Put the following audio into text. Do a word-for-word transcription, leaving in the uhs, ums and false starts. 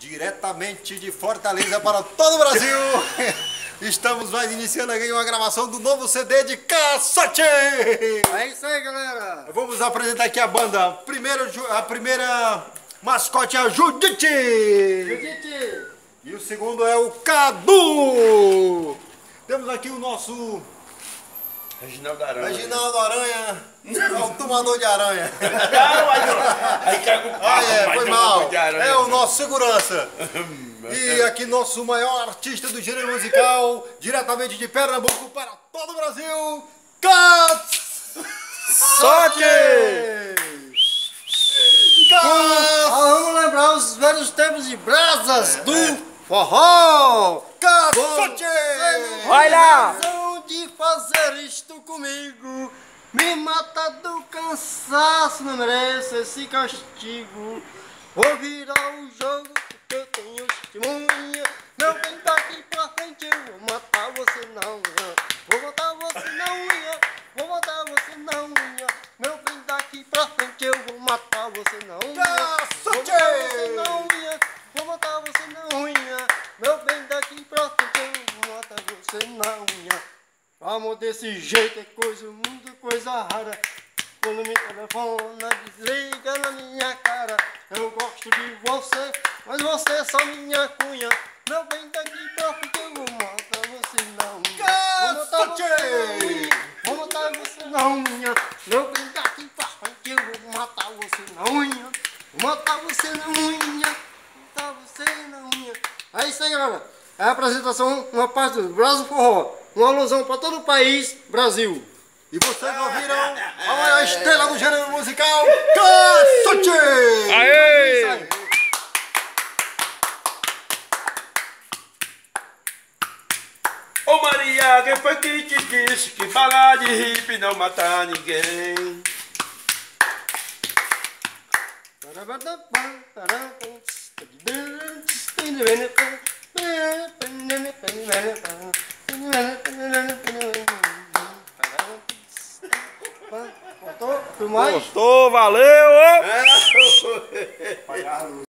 Diretamente de Fortaleza para todo o Brasil. Estamos mais iniciando aqui uma gravação do novo C D de Caçote. É isso aí, galera. Vamos apresentar aqui a banda. Primeiro, a primeira mascote é a Judite. Judite. E o segundo é o Cadu. Temos aqui o nosso Reginaldo Aranha. Reginaldo Aranha, é o tomador de aranha. Aí caiu o Ah, é, foi mal. de aranha. É o nosso segurança. E aqui nosso maior artista do gênero musical, diretamente de Pernambuco para todo o Brasil, Caçote! Ah, vamos lembrar os velhos tempos de brasas do forró. Caçote! Vai lá! De fazer isto comigo, me mata do cansaço, não mereço esse castigo. Vou virar o jogo porque eu tenho testemunha. Não vem daqui pra frente, eu vou matar você na unha. Vou matar você na unha, vou matar você na unha. Não vem daqui pra frente, eu vou matar você na unha. Vou matar você na unha, vou matar você na unha. Não vem daqui pra frente, eu vou matar você na unha. Amor, desse jeito é coisa, muita coisa rara. Quando me telefona, desliga na minha cara. Eu gosto de você, mas você é só minha cunha. Não vem daqui pra frente, eu vou matar você na unha. Vou matar você na unha, vou matar você na unha. Não vem daqui pra frente, eu vou matar você na unha. Vou matar você na unha, vou matar você na unha. É isso aí, galera. É a apresentação, uma parte do Brasil Forró. Uma alusão para todo o país, Brasil. E vocês ouviram a maior estrela do gênero musical, Caçote! Aê! Ô Maria, quem foi que te disse que falar de hippie não mata ninguém? Gostou? Filmagem? Gostou, valeu!